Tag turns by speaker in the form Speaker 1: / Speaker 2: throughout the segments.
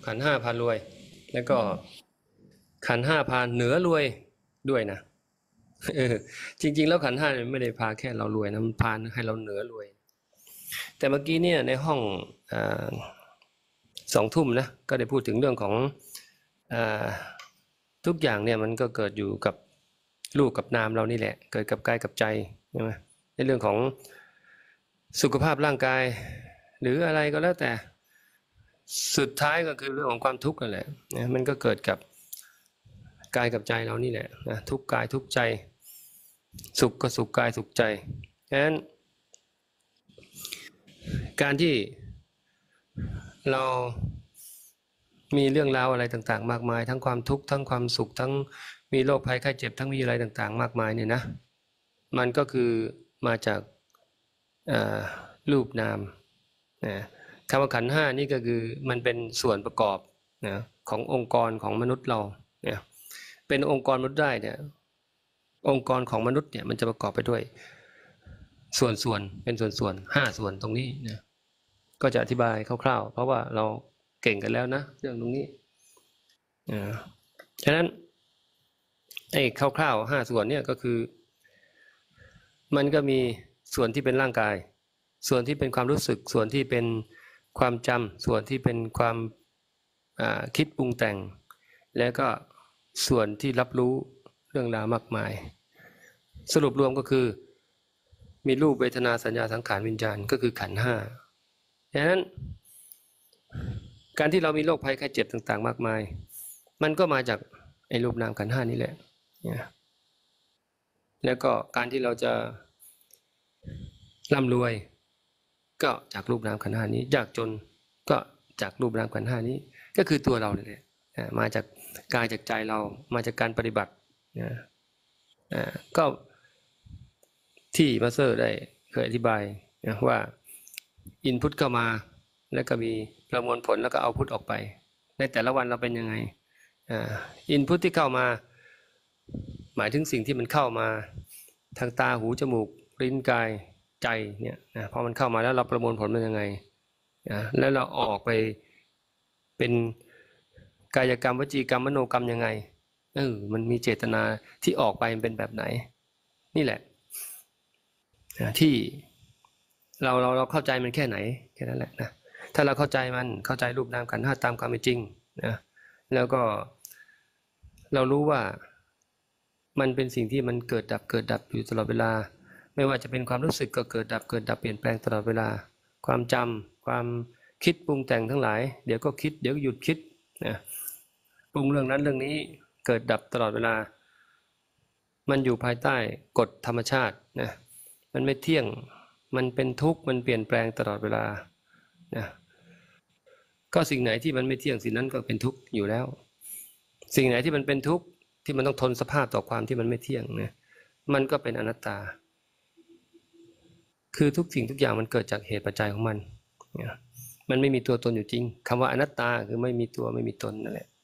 Speaker 1: ขันธ์ห้าพารวยแล้วก็ขันธ์ห้าพาเหนือรวยด้วยนะจริงๆแล้วขันธ์ห้าไม่ได้พาแค่เรารวยนะมันพาให้เราเหนือรวยแต่เมื่อกี้เนี่ยในห้อง2 ทุ่มนะก็ได้พูดถึงเรื่องของทุกอย่างเนี่ยมันก็เกิดอยู่กับรูปกับนามเรานี่แหละเกิดกับกายกับใจใช่ไหมในเรื่องของสุขภาพร่างกายหรืออะไรก็แล้วแต่สุดท้ายก็คือเรื่องของความทุกข์นั่นแหละนะมันก็เกิดกับกายกับใจเรานี่แหละนะทุกกายทุกใจสุขก็สุขกายสุขใจฉะนั้นการที่เรามีเรื่องราวอะไรต่างๆมากมายทั้งความทุกข์ทั้งความสุขทั้งมีโรคภัยไข้เจ็บทั้งมีอะไรต่างๆมากมายเนี่ยนะมันก็คือมาจากรูปนามนะคำว่าขันธ์ห้านี่ก็คือมันเป็นส่วนประกอบนะขององค์กรของมนุษย์เราเนี่ยเป็นองค์กรมนุษย์ได้เนี่ยองค์กรของมนุษย์เนี่ยมันจะประกอบไปด้วยส่วนเป็นส่วน5 ส่วนตรงนี้นะก็จะอธิบายคร่าวๆเพราะว่าเราเก่งกันแล้วนะเรื่องตรงนี้ฉะนั้นไอ้คร่าวๆ5 ส่วนเนี่ยก็คือมันก็มีส่วนที่เป็นร่างกายส่วนที่เป็นความรู้สึกส่วนที่เป็นความจำส่วนที่เป็นความคิดปรุงแต่งแล้วก็ส่วนที่รับรู้เรื่องราวมากมายสรุปรวมก็คือมีรูปเวทนาสัญญาสังขารวิญญาณก็คือขันธ์ห้าดังนั้นการที่เรามีโรคภัยไข้เจ็บต่างๆมากมายมันก็มาจากไอ้รูปนามขันธ์ห้านี่แหละแล้วก็การที่เราจะร่ำรวยก็จากรูปนามขันธ์ห้านี้ยากจนก็จากรูปนามขันธ์ห้านี้ก็คือตัวเราเลยมาจากกายจากใจเรามาจากการปฏิบัติก็ที่มาสเตอร์ได้เคยอธิบายว่าอินพุตเข้ามาแล้วก็มีประมวลผลแล้วก็เอาพุตออกไปในแต่ละวันเราเป็นยังไงอินพุตที่เข้ามาหมายถึงสิ่งที่มันเข้ามาทางตาหูจมูกลิ้นกายใจเนี่ยพอมันเข้ามาแล้วเราประมวลผลมันยังไงแล้วเราออกไปเป็นกายกรรมวจีกรรมมโนกรรมยังไงมันมีเจตนาที่ออกไปมันเป็นแบบไหนนี่แหละที่เราเข้าใจมันแค่ไหนแค่นั้นแหละนะถ้าเราเข้าใจมันเข้าใจรูปนามขันธ์ห้าตามความเป็นจริงนะแล้วก็เรารู้ว่ามันเป็นสิ่งที่มันเกิดดับอยู่ตลอดเวลาไม่ว่าจะเป็นความรู้สึกก็เกิดดับเปลี่ยนแปลงตลอดเวลาความจำความคิดปรุงแต่งทั้งหลายเดี๋ยวก็คิดเดี๋ยวหยุดคิดนะปรุงเรื่องนั้นเรื่องนี้เกิดดับตลอดเวลามันอยู่ภายใต้กฎธรรมชาตินะมันไม่เที่ยงมันเป็นทุกข์มันเปลี่ยนแปลงตลอดเวลานะก็สิ่งไหนที่มันไม่เที่ยงสิ่งนั้นก็เป็นทุกข์อยู่แล้วสิ่งไหนที่มันเป็นทุกข์ที่มันต้องทนสภาพต่อความที่มันไม่เที่ยงนะมันก็เป็นอนัตตาคือทุกสิ่งทุกอย่างมันเกิดจากเหตุปัจจัยของมันนะมันไม่มีตัวตนอยู่จริงคำว่าอนัตตาคือไม่มีตัวไม่มีตนนั่นแหละ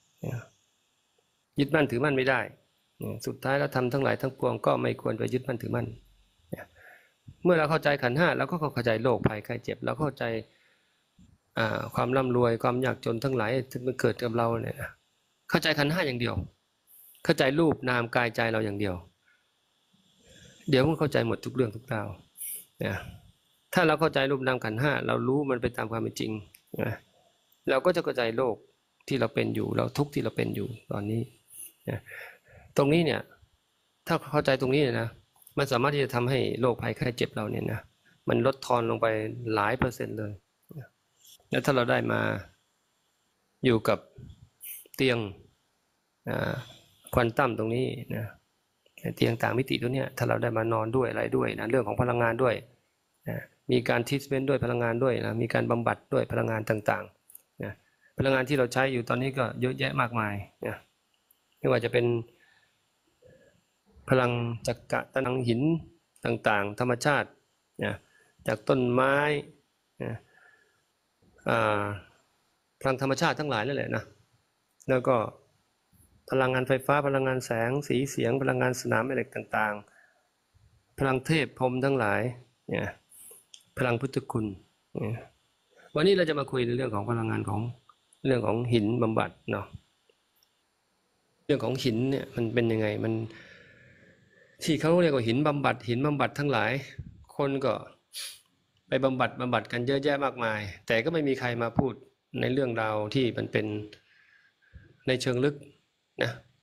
Speaker 1: ยึดมั่นถือมั่นไม่ได้สุดท้ายแล้วทำทั้งหลายทั้งปวงก็ไม่ควรไปยึดมั่นถือมั่นเมื่อเราเข้าใจขันธ์ห้าเราก็เข้าใจโรคภัยไข้เจ็บเราเข้าใจความร่ำรวยความยากจนทั้งหลายที่มันเกิดกับเราเนี่ยเข้าใจขันธ์ห้าอย่างเดียวเข้าใจรูปนามกายใจเราอย่างเดียวเดี๋ยวมันเข้าใจหมดทุกเรื่องทุกราวนะถ้าเราเข้าใจรูปนามขันธ์ห้าเรารู้มันไปตามความเป็นจริงนะเราก็จะเข้าใจโลกที่เราเป็นอยู่เราทุกข์ที่เราเป็นอยู่ตอนนี้นะตรงนี้เนี่ยถ้าเข้าใจตรงนี้นะมันสามารถที่จะทำให้โรคภัยไข้เจ็บเราเนี่ยนะมันลดทอนลงไปหลายเปอร์เซ็นต์เลยแล้วถ้าเราได้มาอยู่กับเตียงควอนตัมตรงนี้นะเตียงต่างมิติตัวเนี้ยถ้าเราได้มานอนด้วยอะไรด้วยนะเรื่องของพลังงานด้วยนะมีการทรีทเมนต์ด้วยพลังงานด้วยนะมีการบำบัดด้วยพลังงานต่างๆนะพลังงานที่เราใช้อยู่ตอนนี้ก็เยอะแยะมากมายนะไม่ว่าจะเป็นพลังจักระพลังหินต่างๆธรรมชาตินะจากต้นไม้นะพลังธรรมชาติทั้งหลายนั่นแหละนะแล้วก็พลังงานไฟฟ้าพลังงานแสงสีเสียงพลังงานสนามแม่เหล็กต่างๆพลังเทพพรหมทั้งหลายเนี่ยพลังพุทธคุณวันนี้เราจะมาคุยในเรื่องของพลังงานของเรื่องของหินบำบัดเนาะเรื่องของหินเนี่ยมันเป็นยังไงมันที่เขาเรียกว่าหินบำบัดหินบำบัดทั้งหลายคนก็ไปบำบัดกันเยอะแยะมากมายแต่ก็ไม่มีใครมาพูดในเรื่องราวที่มันเป็นในเชิงลึกนะ